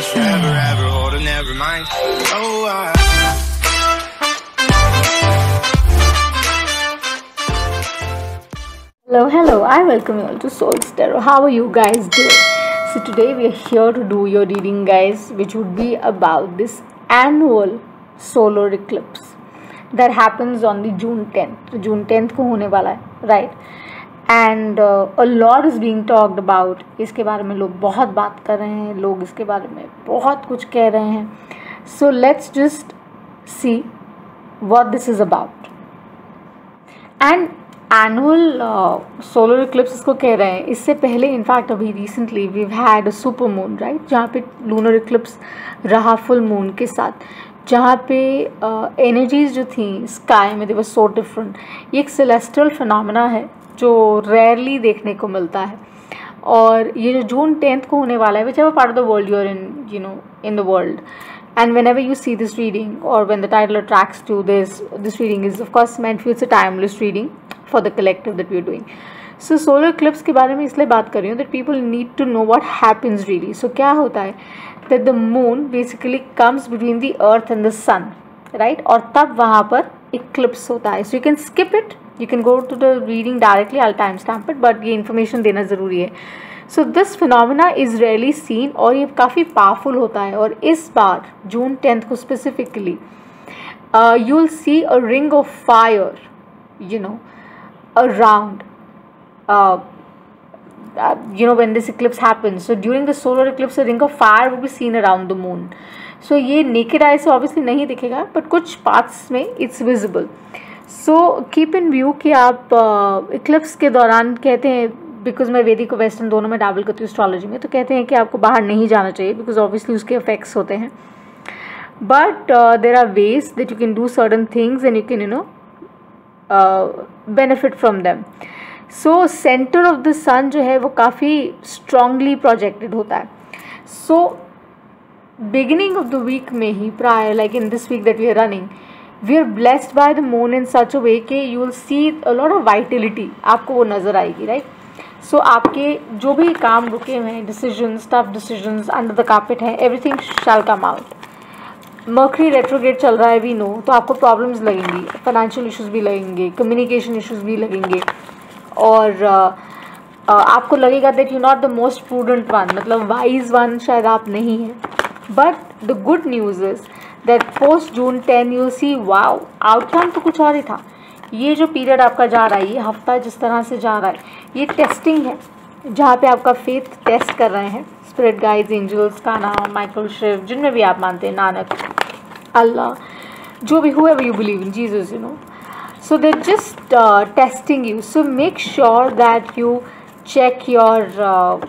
Forever, ever, hold it, never mind. Oh, Hello, I welcome you all to Soul's Tarot. How are you guys doing? So today we are here to do your reading, guys, which would be about this annual solar eclipse that happens on the June 10th. तो June 10th को होने वाला है, right? And a lot is being talked about. इसके बारे में लोग बहुत बात कर रहे हैं, लोग इसके बारे में बहुत कुछ कह रहे हैं. So let's just see what this is about. And annual solar eclipse इसको कह रहे हैं. इससे पहले इनफैक्ट अभी recently we had a super moon, right, जहाँ पे लूनर इक्लिप्स रहा फुल मून के साथ, जहाँ पे एनर्जीज जो थी स्काई में दे वर सो डिफरेंट. ये एक सेलेस्टियल फिनोमेना है जो रेयरली देखने को मिलता है. और ये जो जून 10th को होने वाला है, whichever part of the world you are in, in the world, and whenever you see this reading or when the title attracts to this reading is of course meant for, it's a timeless reading for the collective that we are doing. So solar eclipse के बारे में इसलिए बात कर रही हूँ that people need to know what happens really. So क्या होता है that the moon basically comes between the earth and the sun, right? और तब वहाँ पर eclipse होता है. So you can skip it, you can go to the reading directly, I'll timestamp it, but ये information देना ज़रूरी है. So this phenomena is rarely seen और ये काफ़ी पावरफुल होता है. और इस बार जून 10th को specifically you will see a ring of fire, around when this eclipse happens. So during the solar eclipse a ring of fire will be seen around the moon. So ये naked eye से obviously नहीं दिखेगा, but कुछ parts में it's visible. So keep in view कि आप eclipse के दौरान कहते हैं, बिकॉज मैं वैदिक और वेस्टर्न दोनों में डाबल करती हूँ एस्ट्रोलॉजी में, तो कहते हैं कि आपको बाहर नहीं जाना चाहिए बिकॉज ऑब्वियसली उसके इफेक्ट्स होते हैं. But there are ways that you can do certain things and you can benefit from them. So centre of the sun जो है वो काफ़ी स्ट्रांगली प्रोजेक्टेड होता है. So beginning of the week में ही prior, like in this week that we are running, we are blessed by the moon in such a way कि you will see a lot of vitality, आपको वो नज़र आएगी, right. सो आपके जो भी काम रुके हुए हैं, decisions, tough decisions, under the carpet है, everything shall come out. Mercury retrograde चल रहा है, वी नो, तो आपको प्रॉब्लम्स लगेंगी, फाइनेंशियल इश्यूज भी लगेंगे, कम्युनिकेशन इश्यूज भी लगेंगे, और आपको लगेगा that you not the most prudent one, मतलब वाइज वन शायद आप नहीं हैं. But the good news is that post June 10 you see wow, outcome तो कुछ और ही था. ये जो पीरियड आपका जा रहा है, ये हफ्ता जिस तरह से जा रहा है, ये टेस्टिंग है, जहाँ पे आपका फेथ टेस्ट कर रहे हैं spirit guides, angels, Kanha, Michael, Shiva, जिनमें भी आप मानते हैं, नानक, अल्लाह, जो भी, whoever you believe in, Jesus, so they're just testing you. So make sure that you check your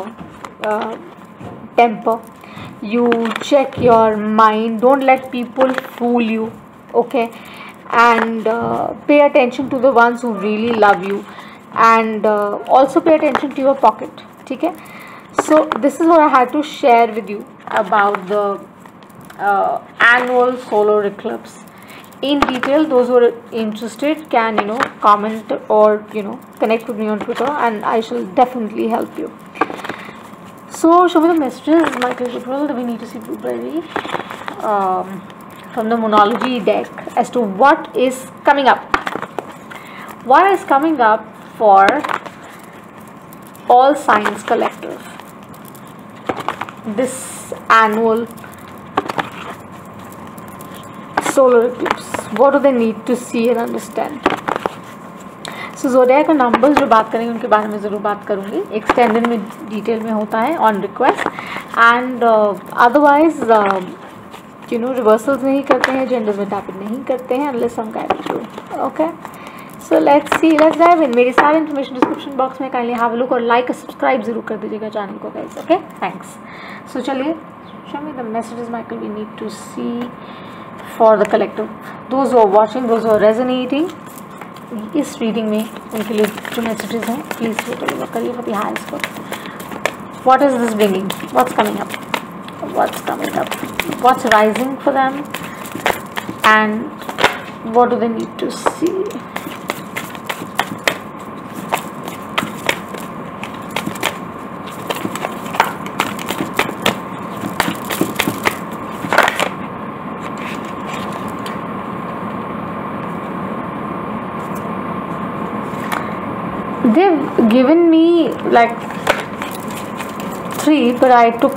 temper, you check your mind, don't let people fool you, okay? And pay attention to the ones who really love you, and also pay attention to your pocket, ठीक है. So this is what I had to share with you about the annual solar eclipse in detail. Those who are interested can comment or connect with me on Twitter, and I shall definitely help you. So show me the messages, Michael Gabriel. We need to see Blueberry from the Moonology deck as to what is coming up. What is coming up for all signs collective this annual solar eclipse? What do they need to see and understand? So zodiac का numbers जो बात करेंगे उनके बारे में ज़रूर बात करूँगी. एक्सटेंडेड में डिटेल में होता है on request, and otherwise reversals नहीं करते हैं, जेंडर्स में टैपिंग नहीं करते हैं unless some guide through. Okay, so let's see, let's dive in. मेरी सारी इन्फॉर्मेशन डिस्क्रिप्शन बॉक्स में काइंडली हैव अ लुक और लाइक और सब्सक्राइब जरूर कर दीजिएगा चैनल को गाइस. Okay, thanks. सो चलिए, show me the messages Michael we need to see for the collective. Those who are watching, those who are resonating, इस reading में उनके लिए जो मैसेजेस हैं प्लीज़ करिए for the highest good. What is this bringing, what's coming up, what's coming up, what's rising for them, and what do they need to see. they've given me like 3, but I took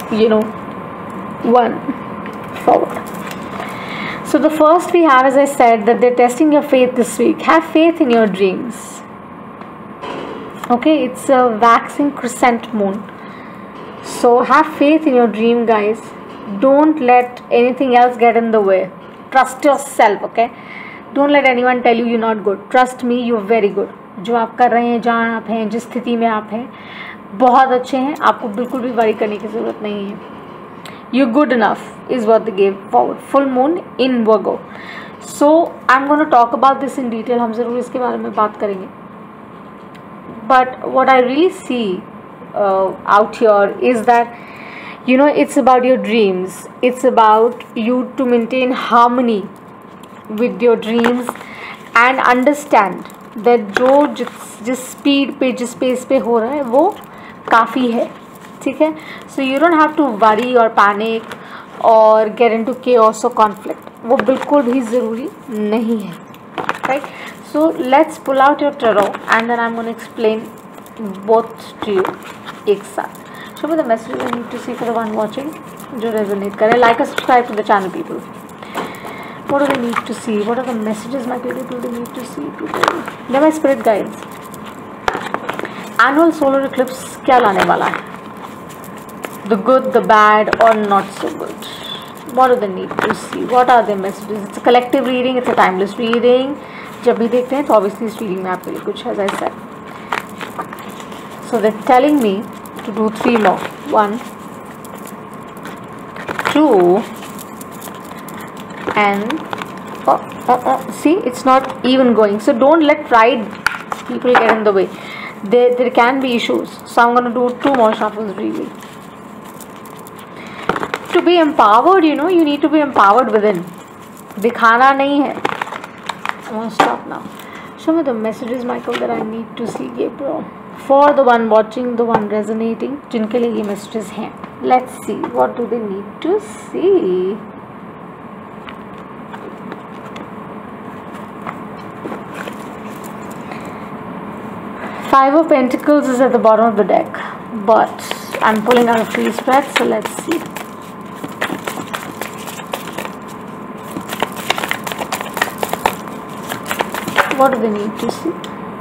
1 forward. So the first we have, as I said, that they're testing your faith this week. Have faith in your dreams. Okay, it's a waxing crescent moon. So have faith in your dream, guys. Don't let anything else get in the way. Trust yourself, okay? Don't let anyone tell you you're not good. Trust me, you're very good. जो आप कर रहे हैं, जहाँ आप हैं, जिस स्थिति में आप हैं, बहुत अच्छे हैं. आपको बिल्कुल भी वरी करने की ज़रूरत नहीं है. You're good enough is what they gave forward. Full moon in Virgo. So I'm going to talk about this in detail. हम ज़रूर इसके बारे में बात करेंगे. But what I really see out here is that it's about your dreams. It's about you to maintain harmony with your dreams and understand that जिस speed पे, जिस पेस पे हो रहा है, वो काफ़ी है. ठीक है. So you don't have to worry or panic or get into chaos or conflict. वो बिल्कुल भी ज़रूरी नहीं है. Right? So let's pull out your tarot and then I'm going to explain both to you एक साथ. Show me the messages I need to see for the one watching. जो resonate करे. Like and subscribe to the channel, people. What do they need to see? What are the messages my people they need to see today? They're my spirit guides. Annual solar eclipse क्या लाने वाला है? The good, the bad, or not so good? What do they need to see? What are their messages? It's a collective reading. It's a timeless reading. जब भी देखते हैं तो obviously इस reading में आपके लिए कुछ है, as I said. So they're telling me to do 3 more. 1, 2, and see, it's not even going. So don't let pride people get in the way. There can be issues. So I'm going to do 2 more shuffles really. To be empowered, you need to be empowered within. दिखाना नहीं है. I want to stop now. Show me the messages, Michael, that I need to see, Gabriel. For the one watching, the one resonating, जिनके लिए ये messages हैं. Let's see, what do they need to see? Five of Pentacles is at the bottom of the deck, but I'm pulling out a free spread, so let's see. What do they need to see?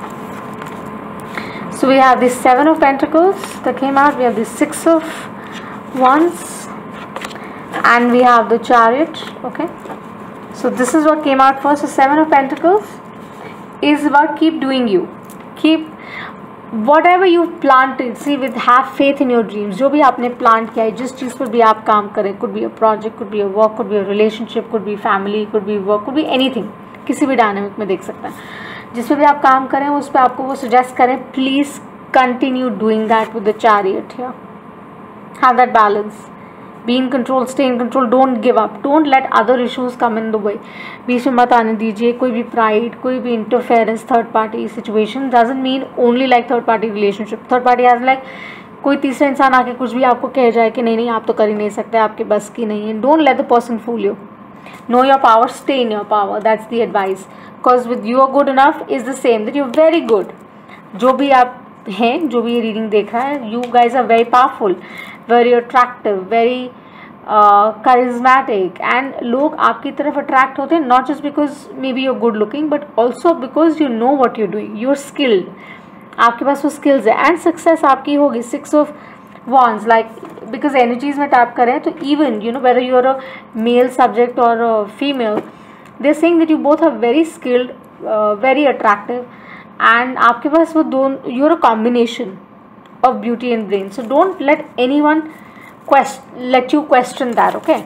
So we have the 7 of Pentacles that came out, we have the 6 of Wands, and we have the Chariot. Okay, so this is what came out first. So 7 of Pentacles is about keep doing you, keep whatever you've planted. See, with have faith in your dreams. जो भी आपने plant किया है, जिस चीज़ पर भी आप काम करें, could be a project, could be a work, could be a relationship, could be family, could be work, could be anything. किसी भी डायनामिक में देख सकते हैं. जिस पे भी आप काम करें उस पर आपको वो सजेस्ट करें, please continue doing that with the chariot here. Have that balance, be in control, stay in control, don't give up, don't let other issues come in the way. बीच में मत आने दीजिए कोई भी प्राइड, कोई भी interference. Third party situation doesn't mean only like third party relationship. Third party as like कोई तीसरा इंसान आके कुछ भी आपको कह जाए कि नहीं आप तो कर ही नहीं सकते, आपके बस की नहीं है. Don't let the person fool you. Know your power, stay in your power. That's the advice. Because with you are good enough is the same that you're very good. जो भी आप हैं, जो भी ये रीडिंग देख रहा है, you guys are very powerful, very attractive, very charismatic, and लोग आपकी तरफ attract होते हैं not just because maybe you're good looking, but also because you know what you're doing. You're skilled. आपके पास वो skills है and success आपकी होगी. 6 of Wands, like because energies में टैप करें तो even whether you're a male subject or a female, they're saying that you both are very skilled, very attractive, and आपके पास वो दोनों, you're a combination of beauty and brain. So don't let anyone let you question that. Okay,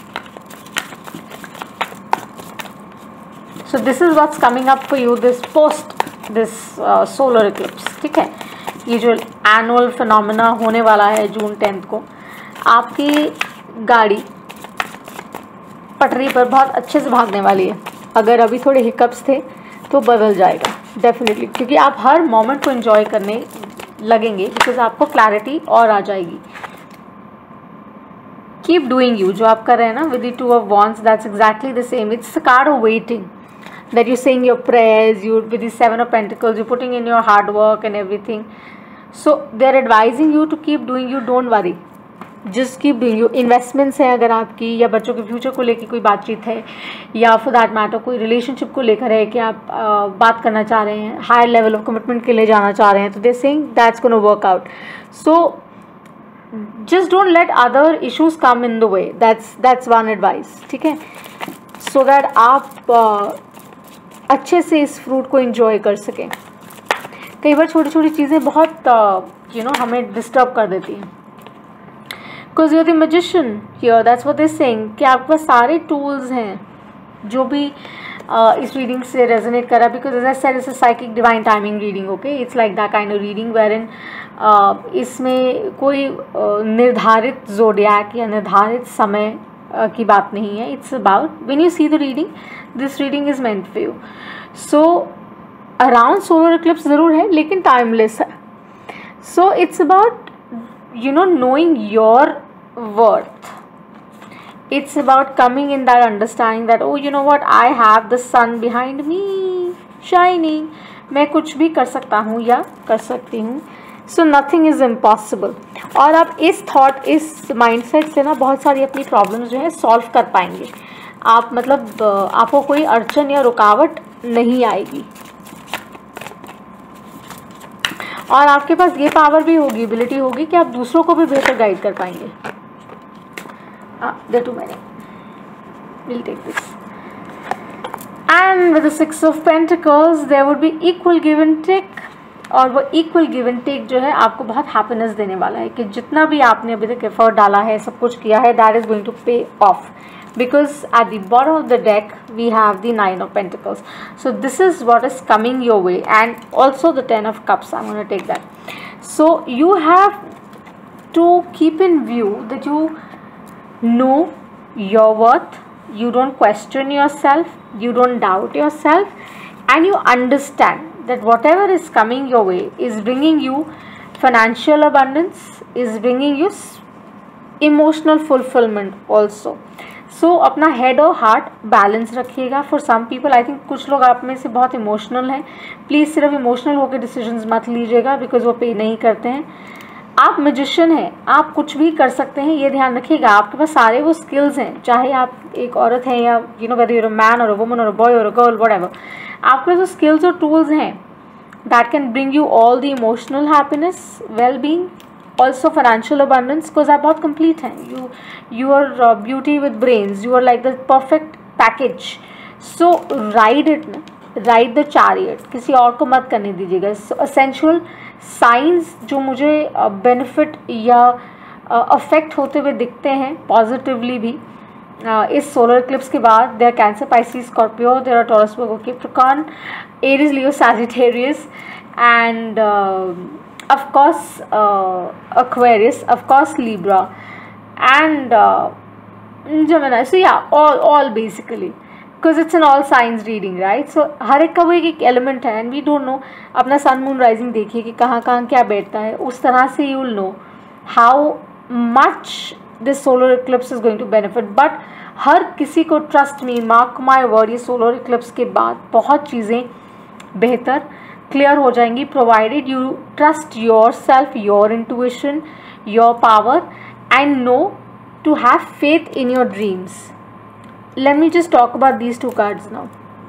so this is what's coming up for you this solar eclipse. ठीक है, ये जो annual phenomena होने वाला है जून 10 को, आपकी गाड़ी पटरी पर बहुत अच्छे से भागने वाली है. अगर अभी थोड़े हिकअप्स थे तो बदल जाएगा डेफिनेटली, क्योंकि आप हर मोमेंट को एंजॉय करने लगेंगे, बिकॉज आपको क्लैरिटी और आ जाएगी. कीप डूइंग यू, जो आप कर रहे हैं ना with the 2 of Wands, that's exactly the same. It's a card of waiting. that you're saying your prayers, you with the Seven of Pentacles, you're putting in your hard work and everything. So they're advising you to keep doing. You don't worry, just keep doing. You investments है अगर आपकी, या बच्चों के future को लेकर कोई बातचीत है, या फॉर दैट मैटर कोई रिलेशनशिप को लेकर है कि आप बात करना चाह रहे हैं, हायर लेवल ऑफ कमिटमेंट के लिए जाना चाह रहे हैं, तो they saying that's gonna work out. So just don't let other issues come in the way. That's one advice, ठीक है, so that आप अच्छे से इस फ्रूट को enjoy कर सकें. कई बार छोटी छोटी चीज़ें बहुत हमें डिस्टर्ब कर देती हैं. Because you're the magician here, that's what they're saying, कि आपके पास सारे टूल्स हैं जो भी इस रीडिंग से रेजोनेट करा. Because as I said it's a psychic divine timing reading. Okay, it's like that kind of reading wherein इसमें कोई निर्धारित ज़ोडिएक या निर्धारित समय की बात नहीं है. It's about when you see the reading, this reading is meant for you. So around solar eclipse ज़रूर है लेकिन टाइमलेस है. So it's about knowing your worth. It's about coming in that understanding that, oh, you know what, I have the sun behind me shining. मैं कुछ भी कर सकता हूँ या कर सकती हूँ. So nothing is impossible. और आप इस थॉट, इस माइंडसेट से ना बहुत सारी अपनी प्रॉब्लम्स जो है सॉल्व कर पाएंगे आप. मतलब आपको कोई अड़चन या रुकावट नहीं आएगी. और आपके पास ये पावर भी होगी, एबिलिटी होगी कि आप दूसरों को भी बेहतर गाइड कर पाएंगे. There are too many. We'll take this. And with the Six of Pentacles, there would be equal give and take. और वो equal give and take जो है आपको बहुत happiness देने वाला है कि जितना भी आपने अभी तक एफर्ट डाला है, सब कुछ किया है, that is going to pay off. Because at the bottom of the deck we have the Nine of Pentacles. So this is what is coming your way, and also the Ten of Cups. I'm going to take that. So you have to keep in view that you know your worth, you don't question yourself, you don't doubt yourself, and you understand that whatever is coming your way is bringing you financial abundance, is bringing you emotional fulfillment also. सो अपना head और heart balance रखिएगा. For some people, I think कुछ लोग आप में से बहुत emotional हैं. प्लीज़ सिर्फ इमोशनल होकर डिसीजंस मत लीजिएगा, बिकॉज वो पे नहीं करते हैं. आप मैजिशियन हैं, आप कुछ भी कर सकते हैं, ये ध्यान रखिएगा. आपके पास सारे वो स्किल्स हैं, चाहे आप एक औरत हैं या वेदर यूर अ मैन और अ वुमन और अ बॉय और अ गर्ल, व्हाटएवर. आपके पास वो स्किल्स और टूल्स हैं that can bring you all the emotional happiness, well being, also financial abundance, because आप बहुत complete हैं. You are beauty with brains, you are like the perfect package. So ride it, ride the chariot. किसी और को मत करने दीजिएगा. So essential signs जो मुझे benefit या affect होते हुए दिखते हैं positively भी इस solar eclipse के बाद, there are Cancer, Pisces, Scorpio, there are Taurus, Virgo, Capricorn, Aries, Leo, Sagittarius, and of course Aquarius, of course Libra, and Gemini. So yeah, all basically, because it's an all signs reading, right? So हर एक का वो एक element है, and we don't know. अपना sun moon rising देखिए कि कहाँ कहाँ क्या बैठता है, उस तरह से you will know how much this solar eclipse is going to benefit. But हर किसी को, trust me, mark my word, ये solar eclipse के बाद बहुत चीज़ें बेहतर क्लियर हो जाएंगी, provided you trust yourself, your intuition, your power, and know to have faith in your dreams. Let me just talk about these two cards now.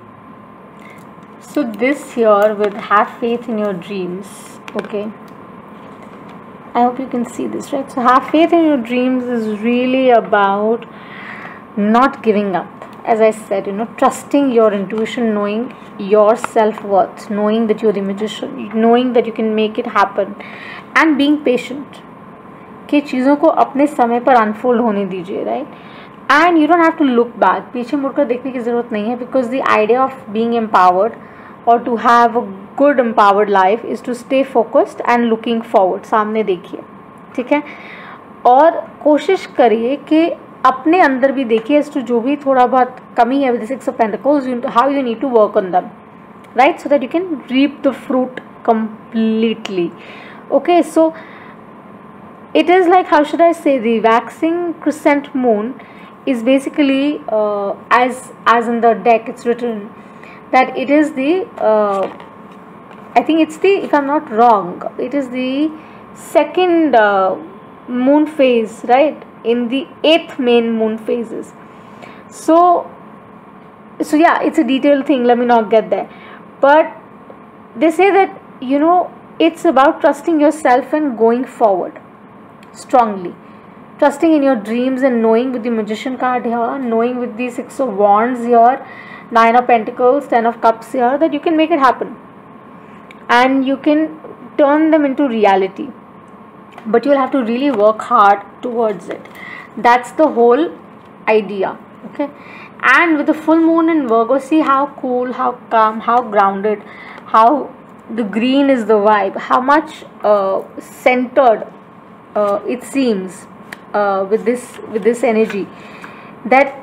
So this here with have faith in your dreams. Okay, I hope you can see this, right? So have faith in your dreams is really about not giving up. As I said, trusting your intuition, knowing your self-worth, knowing that you're the magician, knowing that you can make it happen, and being patient. कि चीज़ों को अपने समय पर unfold होने दीजिए, right? And you don't have to look back. पीछे मुड़कर देखने की ज़रूरत नहीं है, because the idea of being empowered or to have a good empowered life is to stay focused and looking forward. सामने देखिए, ठीक है? और कोशिश करिए कि अपने अंदर भी देखिए as to जो भी थोड़ा बहुत कमी है with the Six of Pentacles, how you need to work on them, right? So that you can reap the fruit completely. Okay, so it is like, how should I say, the waxing crescent moon is basically as in the deck it's written that it is the I think it's the, if I'm not wrong, it is the second moon phase, right, in the 8th main moon phases. So yeah, it's a detailed thing, let me not get there, but they say that, you know, it's about trusting yourself and going forward strongly, trusting in your dreams, and knowing with the Magician card here, knowing with the 6 of Wands here, 9 of Pentacles, 10 of Cups here, that you can make it happen and you can turn them into reality, but you'll have to really work hard towards it. That's the whole idea. Okay, and with the full moon in Virgo, see how cool, how calm, how grounded, how the green is the vibe, how much centered it seems with this energy, that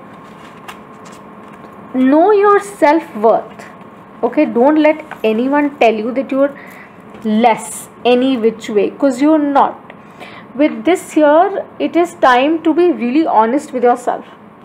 know your self-worth. Okay, don't let anyone tell you that you're less any which way, because you're not. With this here, it is time to be really honest with yourself,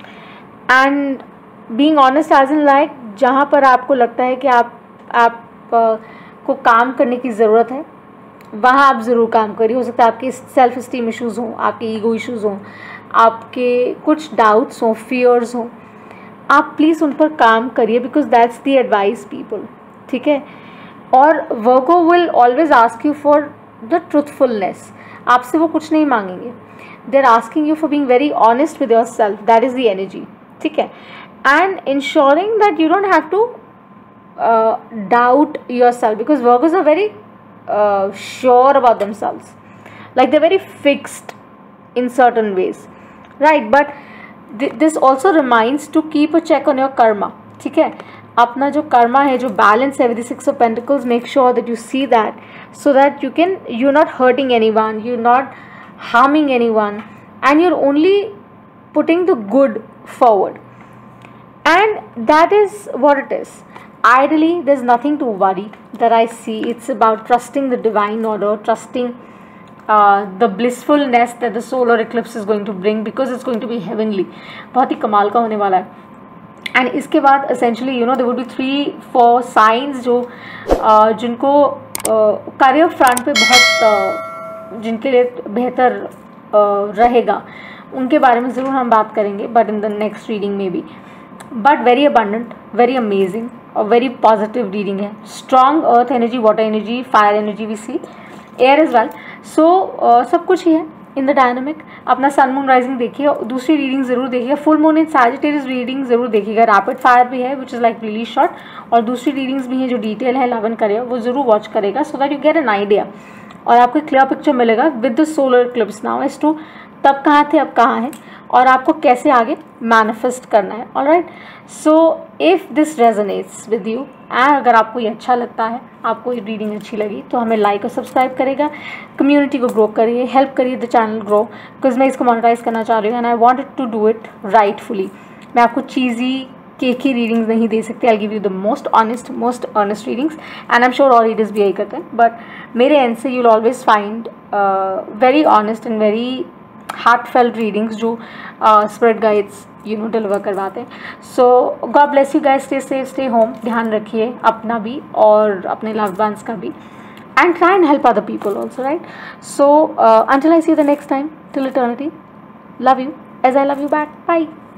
and being honest as in like, जहाँ पर आपको लगता है कि आप को काम करने की ज़रूरत है, वहाँ आप ज़रूर काम करिए. हो सकता है आपके सेल्फ इस्टीम इश्यूज़ हों, आपके ईगो इश्यूज़ हों, आपके कुछ डाउट्स हों, फियर्स हों, आप प्लीज़ उन पर काम करिए, because that's the advice people. ठीक है, और Virgo will always ask you for the truthfulness. आपसे वो कुछ नहीं मांगेंगे, they are asking you for being very honest with yourself. That is the energy. ठीक है, and ensuring that you don't have to doubt yourself, because Virgos are very sure about themselves, like they're very fixed in certain ways, right? But this also reminds to keep a check on your karma. ठीक है, अपना जो कर्मा है, जो balance है with the 6 of Pentacles, make sure that you see that, so that you're not hurting anyone, you're not harming anyone, and you're only putting the good forward, and that is what it is. Ideally, there's nothing to worry that I see. It's about trusting the divine order, trusting the blissfulness that the solar eclipse is going to bring, because it's going to be heavenly. बहुत ही कमाल का होने वाला है. And इसके बाद essentially, you know, there would be 3-4 signs जो जिनको career front पे बहुत जिनके लिए बेहतर रहेगा, उनके बारे में ज़रूर हम बात करेंगे, but in the next reading maybe. But very abundant, very amazing, a very positive reading है. Strong earth energy, water energy, fire energy we see, air as well. So सब कुछ ही है in the dynamic. अपना sun moon rising देखिए, दूसरी reading ज़रूर देखिए, full moon in Sagittarius reading ज़रूर देखिएगा. रैपिड फायर भी है which is like really short, और दूसरी रीडिंग्स भी हैं जो डिटेल है, लव एंड करियर, वो ज़रूर वॉच करेगा, so that you get an idea, और आपको क्लियर पिक्चर मिलेगा with the solar eclipse now as to तब कहाँ थे, अब कहाँ हैं, और आपको कैसे आगे मैनिफेस्ट करना है. Alright, so if this resonates with you, and अगर आपको ये अच्छा लगता है, आपको ये रीडिंग अच्छी लगी, तो हमें लाइक और सब्सक्राइब करेगा, कम्युनिटी को ग्रो करिए, हेल्प करिए द चैनल ग्रो, बिकॉज मैं इसको मोनेटाइज करना चाह रही हूँ, and I wanted to do it rightfully. मैं आपको चीज़ी केक ही रीडिंग्स नहीं दे सकती. I give you the most honest, most honest readings, and I am sure और रीडर्स भी यही करते हैं, बट मेरे एंड से you will always find very honest and very heartfelt readings जो स्पिरिट गाइड्स डिलीवर करवाते हैं. So God bless you guys, stay safe, stay home, ध्यान रखिए अपना भी और अपने लव्ड वंस का भी, and try and help other people also, right? So until I see you the next time, till eternity, love you as I love you back, bye.